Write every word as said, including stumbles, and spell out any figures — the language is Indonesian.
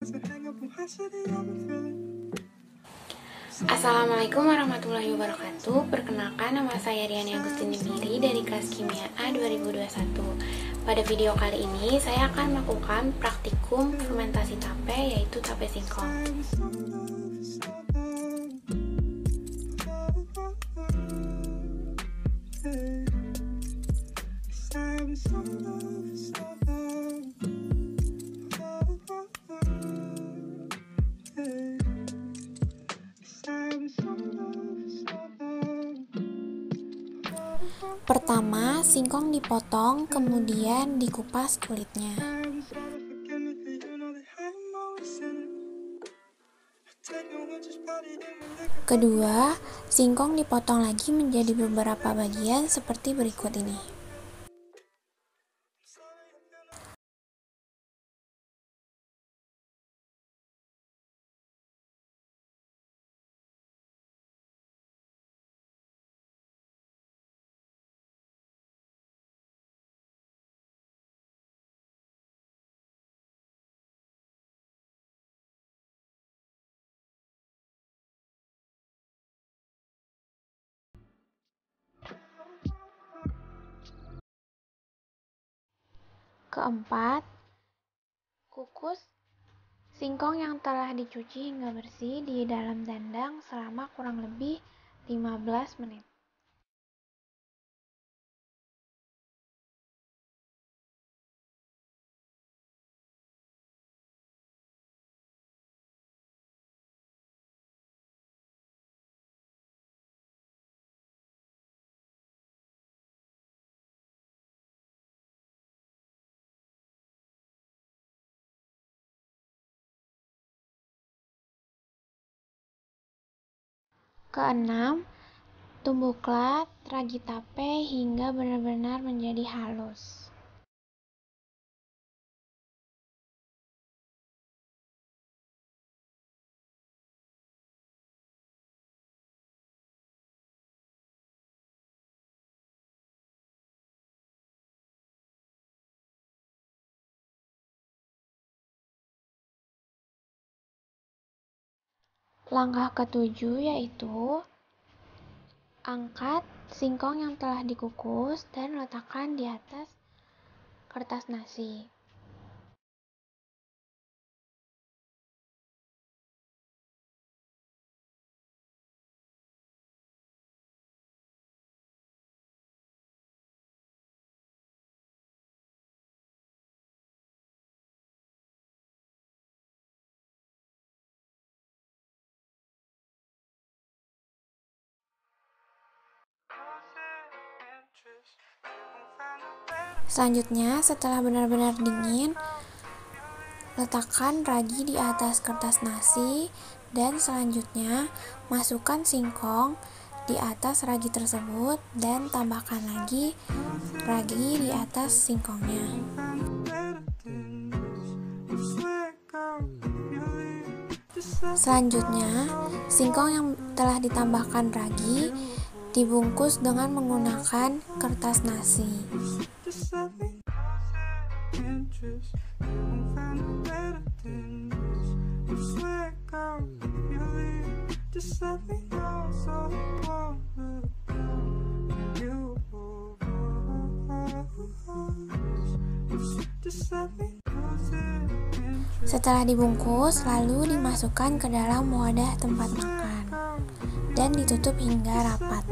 Assalamualaikum warahmatullahi wabarakatuh. Perkenalkan, nama saya Riani Agustini Miri dari kelas Kimia A dua ribu dua puluh satu. Pada video kali ini saya akan melakukan praktikum fermentasi tape, yaitu tape singkong. Pertama, singkong dipotong, kemudian dikupas kulitnya. Kedua, singkong dipotong lagi menjadi beberapa bagian seperti berikut ini. Keempat, kukus singkong yang telah dicuci hingga bersih di dalam dandang selama kurang lebih lima belas menit. Keenam, tumbuklah ragi tape hingga benar-benar menjadi halus. Langkah ketujuh yaitu angkat singkong yang telah dikukus dan letakkan di atas kertas nasi. Selanjutnya, setelah benar-benar dingin, letakkan ragi di atas kertas nasi dan selanjutnya masukkan singkong di atas ragi tersebut dan tambahkan lagi ragi di atas singkongnya. Selanjutnya, singkong yang telah ditambahkan ragi dibungkus dengan menggunakan kertas nasi. Setelah dibungkus, lalu dimasukkan ke dalam wadah tempat makan dan ditutup hingga rapat.